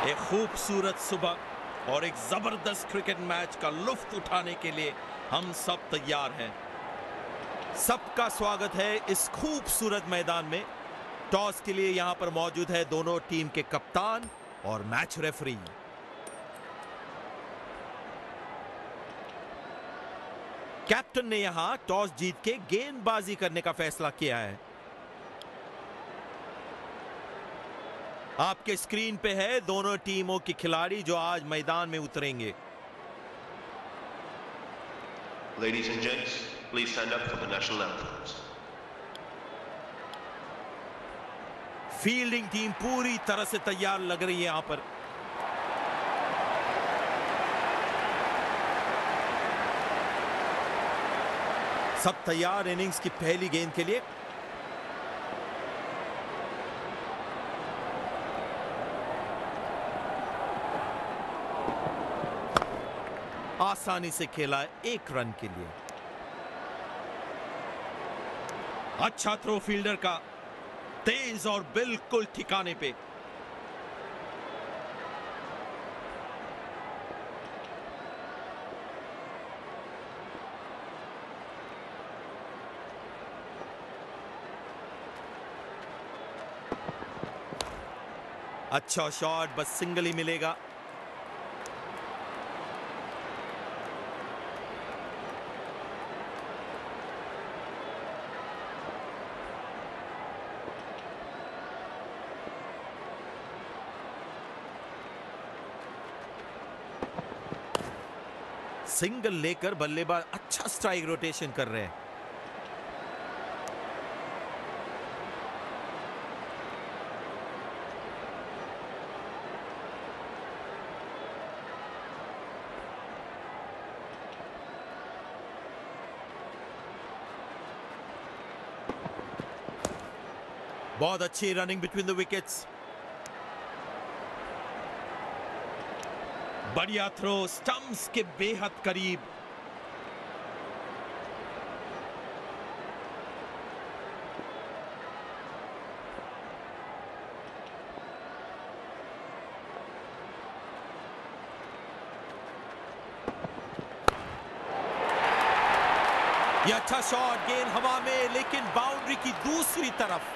एक खूबसूरत सुबह और एक जबरदस्त क्रिकेट मैच का लुत्फ उठाने के लिए हम सब तैयार हैं। सबका स्वागत है इस खूबसूरत मैदान में। टॉस के लिए यहां पर मौजूद है दोनों टीम के कप्तान और मैच रेफरी। कैप्टन ने यहां टॉस जीत के गेंदबाजी करने का फैसला किया है। आपके स्क्रीन पे है दोनों टीमों के खिलाड़ी जो आज मैदान में उतरेंगे। Ladies and gents, please stand up for the national anthems. Fielding team पूरी तरह से तैयार लग रही है यहां पर। सब तैयार इनिंग्स की पहली गेंद के लिए। आसानी से खेला एक रन के लिए। अच्छा थ्रो फील्डर का, तेज और बिल्कुल ठिकाने पे। अच्छा शॉट, बस सिंगल ही मिलेगा। सिंगल लेकर बल्लेबाज अच्छा स्ट्राइक रोटेशन कर रहे हैं। बहुत अच्छी रनिंग बिटवीन द विकेट्स। बढ़िया थ्रो, स्टंप्स के बेहद करीब। यह अच्छा शॉट, गेंद हवा में लेकिन बाउंड्री की दूसरी तरफ।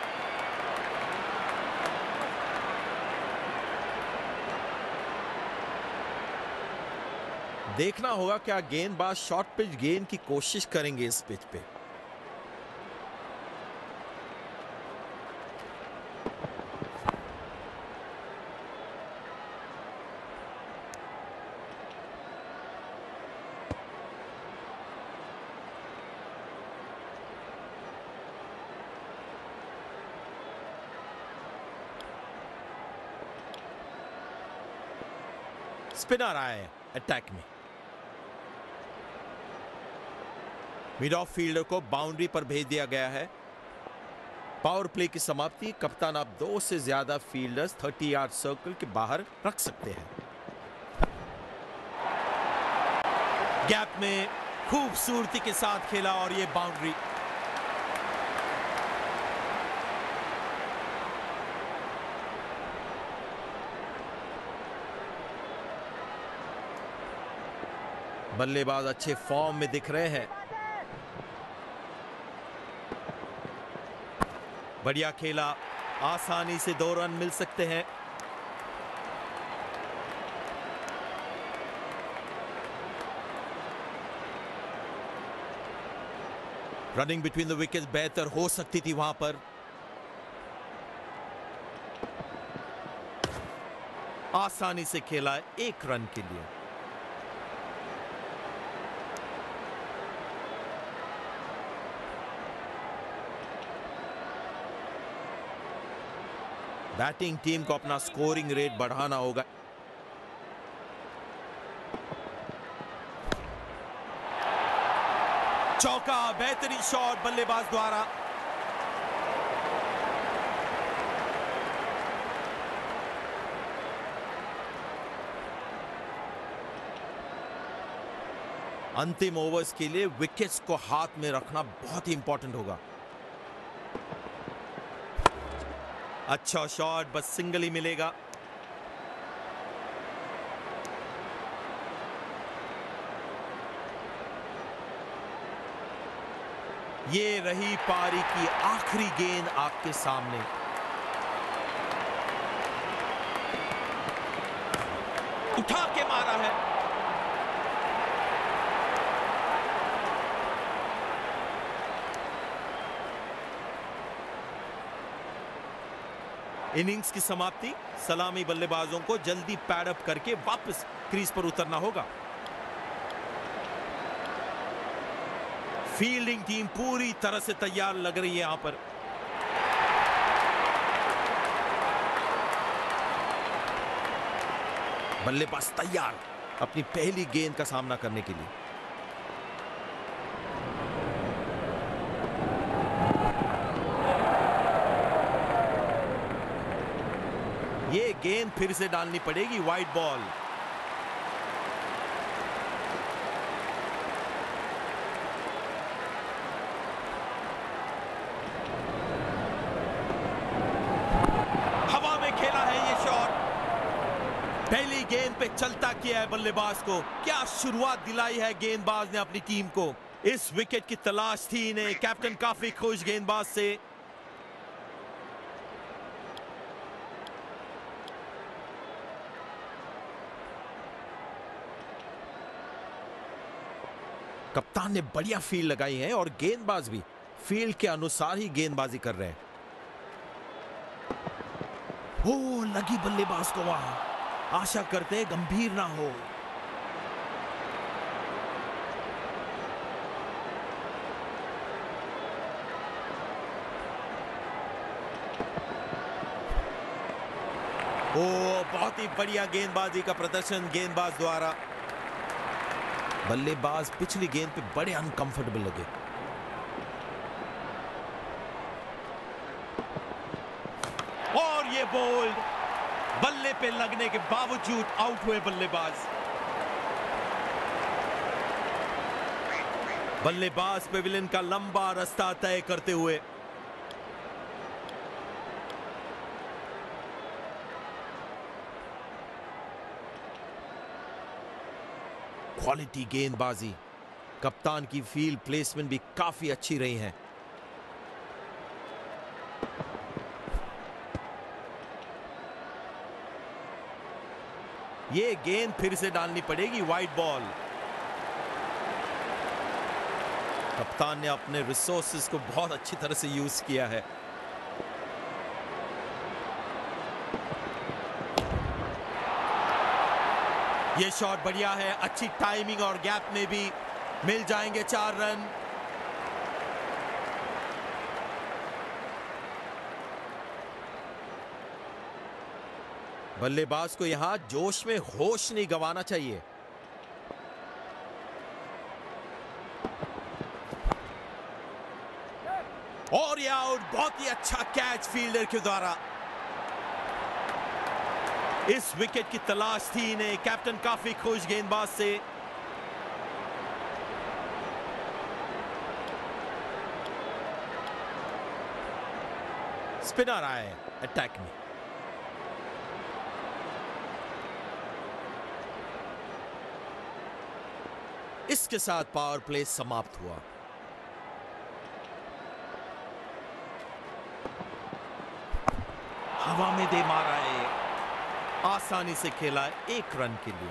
देखना होगा क्या गेंदबाज शॉर्ट पिच गेंद की कोशिश करेंगे इस पिच पे। स्पिनर आए अटैक में। मिड ऑफ फील्डर को बाउंड्री पर भेज दिया गया है। पावर प्ले की समाप्ति। कप्तान, आप 2 से ज्यादा फील्डर्स 30 यार्ड सर्कल के बाहर रख सकते हैं। गैप में खूबसूरती के साथ खेला और ये बाउंड्री। बल्लेबाज अच्छे फॉर्म में दिख रहे हैं। बढ़िया खेला, आसानी से 2 रन मिल सकते हैं। रनिंग बिटवीन द विकेट्स बेहतर हो सकती थी वहां पर। आसानी से खेला एक रन के लिए। बैटिंग टीम को अपना स्कोरिंग रेट बढ़ाना होगा। चौका, बेहतरीन शॉट बल्लेबाज द्वारा। अंतिम ओवर्स के लिए विकेट्स को हाथ में रखना बहुत ही इंपॉर्टेंट होगा। अच्छा शॉट, बस सिंगल ही मिलेगा। ये रही पारी की आखिरी गेंद आपके सामने। उठा के मारा है। इनिंग्स की समाप्ति। सलामी बल्लेबाजों को जल्दी पैड अप करके वापस क्रीज पर उतरना होगा। फील्डिंग टीम पूरी तरह से तैयार लग रही है यहां पर। बल्लेबाज तैयार अपनी पहली गेंद का सामना करने के लिए। ये गेंद फिर से डालनी पड़ेगी, वाइड बॉल। हवा में खेला है ये शॉट। पहली गेंद पे चलता किया है बल्लेबाज को। क्या शुरुआत दिलाई है गेंदबाज ने अपनी टीम को। इस विकेट की तलाश थी इन्हें। कैप्टन काफी खुश गेंदबाज से। कप्तान ने बढ़िया फील्ड लगाई है और गेंदबाज भी फील्ड के अनुसार ही गेंदबाजी कर रहे हैं। हो लगी बल्लेबाज को वहां। आशा करते हैं गंभीर ना हो। ओ बहुत ही बढ़िया गेंदबाजी का प्रदर्शन गेंदबाज द्वारा। बल्लेबाज पिछली गेंद पे बड़े अनकंफर्टेबल लगे। और ये बोल्ड। बल्ले पे लगने के बावजूद आउट हुए बल्लेबाज। बल्लेबाज पेविलियन का लंबा रास्ता तय करते हुए। क्वालिटी गेंदबाजी। कप्तान की फील्ड प्लेसमेंट भी काफी अच्छी रही है। ये गेंद फिर से डालनी पड़ेगी, वाइड बॉल। कप्तान ने अपने रिसोर्सेज को बहुत अच्छी तरह से यूज किया है। ये शॉट बढ़िया है। अच्छी टाइमिंग और गैप में भी मिल जाएंगे 4 रन। बल्लेबाज को यहां जोश में होश नहीं गंवाना चाहिए। और ये आउट। बहुत ही अच्छा कैच फील्डर के द्वारा। इस विकेट की तलाश थी इन्हें। कैप्टन काफी खुश गेंदबाज से। स्पिनर आए अटैक में। इसके साथ पावर प्ले समाप्त हुआ। हवा में दे मारा है। आसानी से खेला है 1 रन के लिए।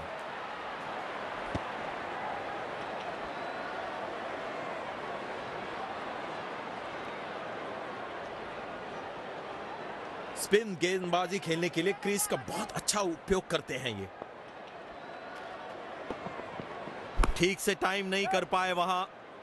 स्पिन गेंदबाजी खेलने के लिए क्रीज का बहुत अच्छा उपयोग करते हैं ये। ठीक से टाइम नहीं कर पाए वहां।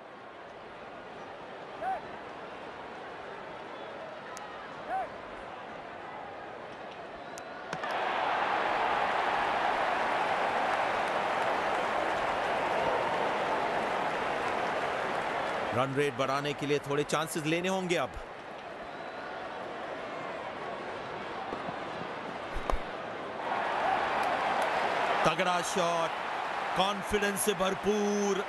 रन रेट बढ़ाने के लिए थोड़े चांसेस लेने होंगे अब। तगड़ा शॉट, कॉन्फिडेंस से भरपूर।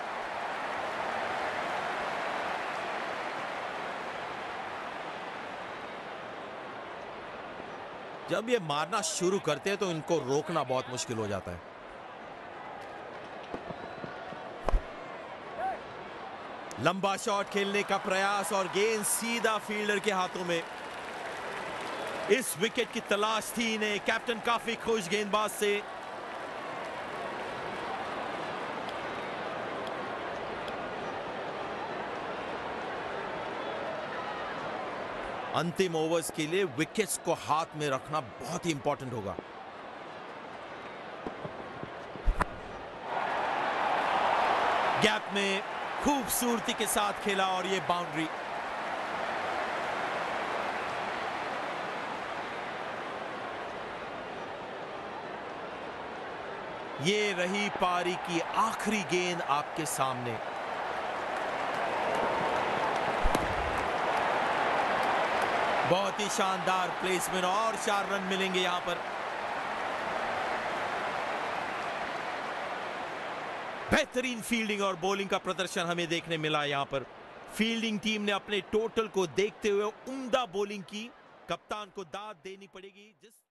जब ये मारना शुरू करते हैं तो इनको रोकना बहुत मुश्किल हो जाता है। लंबा शॉट खेलने का प्रयास और गेंद सीधा फील्डर के हाथों में। इस विकेट की तलाश थी इन्हें। कैप्टन काफी खुश गेंदबाज से। अंतिम ओवर्स के लिए विकेट्स को हाथ में रखना बहुत ही इंपॉर्टेंट होगा। गैप में खूबसूरती के साथ खेला और ये बाउंड्री। ये रही पारी की आखिरी गेंद आपके सामने। बहुत ही शानदार प्लेसमेंट और 4 रन मिलेंगे यहां पर। बेहतरीन फील्डिंग और बॉलिंग का प्रदर्शन हमें देखने मिला यहां पर। फील्डिंग टीम ने अपने टोटल को देखते हुए उम्दा बॉलिंग की। कप्तान को दाद देनी पड़ेगी।